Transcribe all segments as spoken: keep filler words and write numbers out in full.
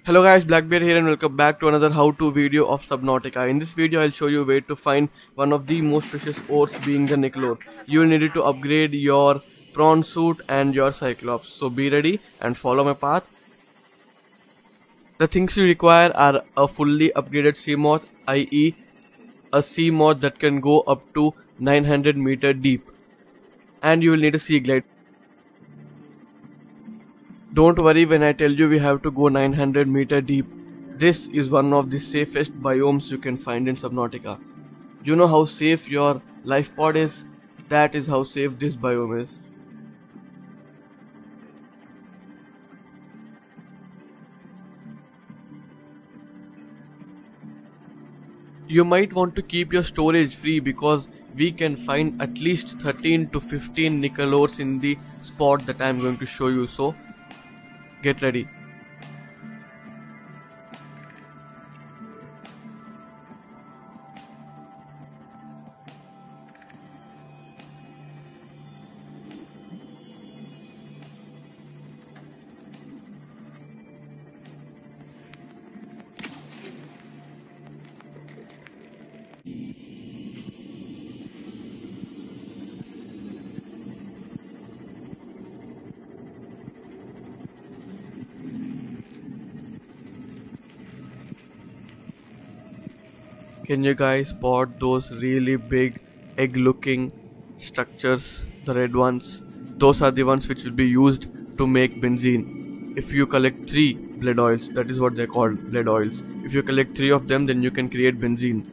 Hello guys, Blackbear here and welcome back to another how-to video of Subnautica. In this video, I'll show you where to find one of the most precious ores, being the nickel ore. You will need it to upgrade your prawn suit and your cyclops. So be ready and follow my path. The things you require are a fully upgraded Seamoth, that is a Seamoth that can go up to nine hundred meter deep. And you will need a sea glide. Don't worry when I tell you we have to go nine hundred meter deep. This is one of the safest biomes you can find in Subnautica. You know how safe your life pod is? That is how safe this biome is. You might want to keep your storage free because we can find at least thirteen to fifteen nickel ores in the spot that I am going to show you, so get ready. Can you guys spot those really big egg looking structures, the red ones? Those are the ones which will be used to make benzene. If you collect three blood oils, that is what they're called, blood oils. If you collect three of them, then you can create benzene.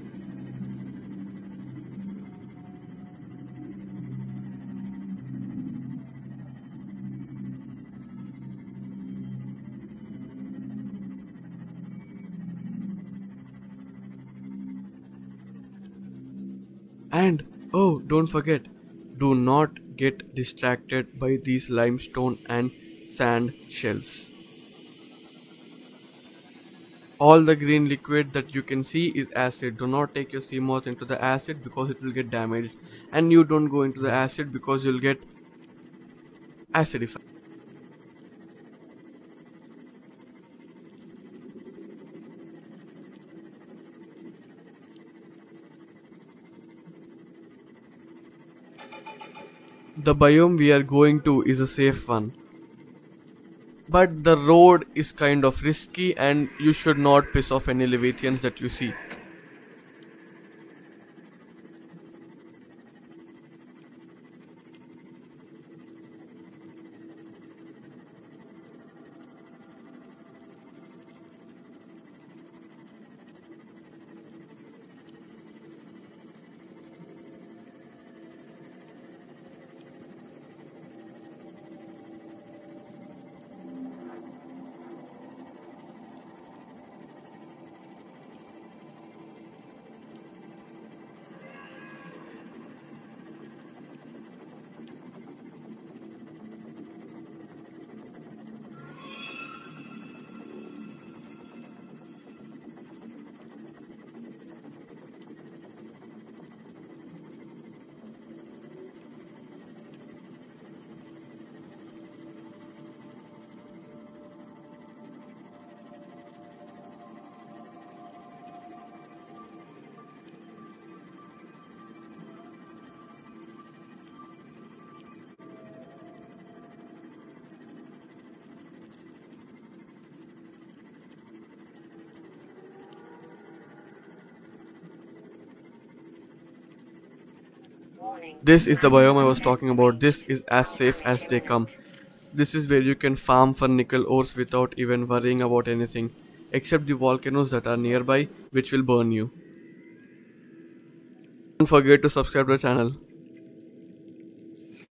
And oh, don't forget, do not get distracted by these limestone and sand shells. All the green liquid that you can see is acid. Do not take your Seamoth into the acid because it will get damaged, and you don't go into the acid because you'll get acidified. The biome we are going to is a safe one, but the road is kind of risky and you should not piss off any Leviathians that you see. This is the biome I was talking about. This is as safe as they come. This is where you can farm for nickel ores without even worrying about anything, except the volcanoes that are nearby, which will burn you. Don't forget to subscribe to the channel.